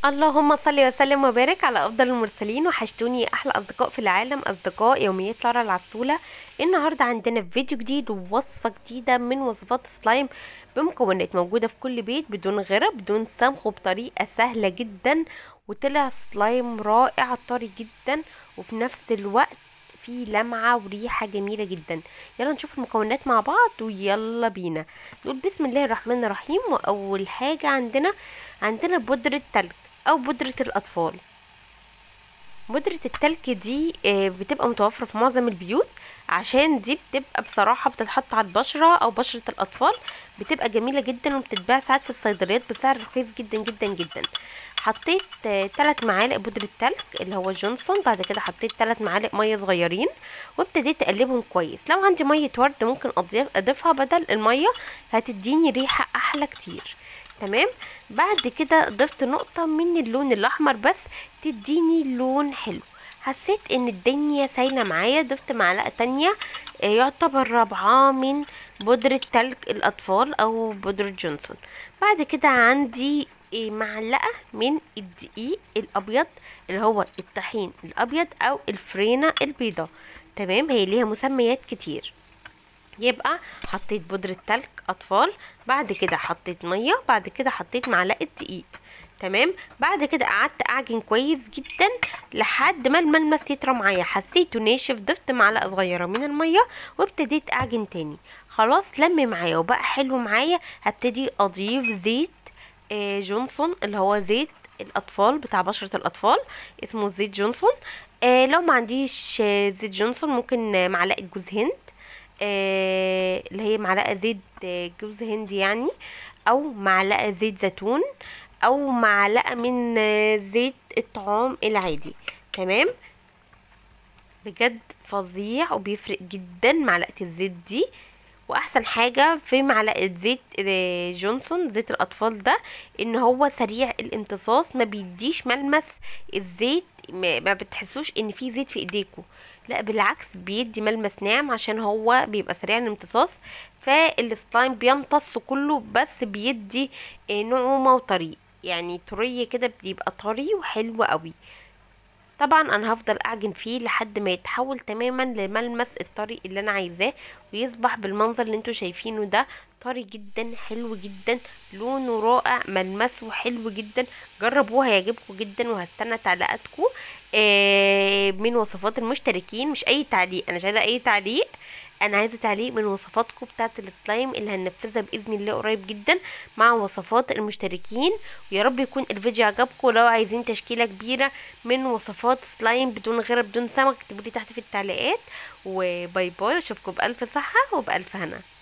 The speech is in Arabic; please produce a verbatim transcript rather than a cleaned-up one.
اللهم صل وسلم وبارك على افضل المرسلين. وحشتوني احلى اصدقاء في العالم، اصدقاء يوميات لارا العسولة. النهارده عندنا فيديو جديد ووصفه جديده من وصفات سلايم بمكونات موجوده في كل بيت، بدون غيره، بدون سمخ، وبطريقه سهله جدا. وطلع سلايم رائع طري جدا، وفي نفس الوقت في لمعه وريحه جميله جدا. يلا نشوف المكونات مع بعض ويلا بينا نقول بسم الله الرحمن الرحيم. واول حاجه عندنا عندنا بودره تلج او بودرة الاطفال. بودرة التلج دي بتبقى متوفرة في معظم البيوت، عشان دي بتبقى بصراحة بتتحط على البشرة او بشرة الاطفال، بتبقى جميلة جدا وبتتباع ساعات في الصيدليات بسعر رخيص جدا جدا جدا. حطيت ثلاث معالق بودرة تلج اللي هو جونسون، بعد كده حطيت ثلاث معالق مية صغيرين وابتديت اقلبهم كويس. لو عندي مية ورد ممكن اضيفها بدل المية، هتديني ريحة احلى كتير. تمام. بعد كده ضفت نقطة من اللون الاحمر بس تديني لون حلو. حسيت ان الدنيا سايلة معايا، ضفت معلقة تانية يعتبر رابعة من بودرة تلج الاطفال او بودرة جونسون. بعد كده عندي معلقة من الدقيق الابيض اللي هو الطحين الابيض او الفرينة البيضاء. تمام، هي ليها مسميات كتير. يبقى حطيت بودرة تلج اطفال، بعد كده حطيت ميه، بعد كده حطيت معلقه دقيق. تمام. بعد كده قعدت اعجن كويس جدا لحد ما الملمس يطرى معايا، حسيته ناشف، ضفت معلقه صغيره من الميه وابتديت اعجن تاني. خلاص لم معايا وبقى حلو معايا. هبتدي اضيف زيت آه جونسون اللي هو زيت الاطفال بتاع بشرة الاطفال، اسمه زيت جونسون. آه لو ما عنديش آه زيت جونسون ممكن آه معلقه جوز هند، آه اللي هي معلقه زيت آه جوز هند يعني، او معلقه زيت زيتون، او معلقه من آه زيت الطعام العادي. تمام. بجد فظيع وبيفرق جدا معلقه الزيت دي. واحسن حاجه في معلقه زيت آه جونسون زيت الاطفال ده ان هو سريع الامتصاص، ما بيديش ملمس الزيت، ما بتحسوش ان في زيت في ايديكوا، لا بالعكس بيدي ملمس ناعم عشان هو بيبقى سريع الامتصاص. فالسلايم بيمتص كله، بس بيدي نعومه وطري، يعني طريه كده، بيبقى طري وحلو قوي. طبعا انا هفضل اعجن فيه لحد ما يتحول تماما لملمس الطري اللي انا عايزاه، ويصبح بالمنظر اللي انتوا شايفينه ده، طري جدا حلو جدا، لونه رائع، ملمسه حلو جدا. جربوه هيعجبكم جدا، وهستنى تعليقاتكم آه من وصفات المشتركين. مش اي تعليق، انا مش عايزه اي تعليق، انا عايزه تعليق من وصفاتكم بتاعه السلايم اللي هننفذها باذن الله قريب جدا مع وصفات المشتركين. ويا رب يكون الفيديو عجبكم. لو عايزين تشكيله كبيره من وصفات سلايم بدون غيره بدون سمك اكتبوا لي تحت في التعليقات. وباي باي، اشوفكم بالف صحه وبالف هنا.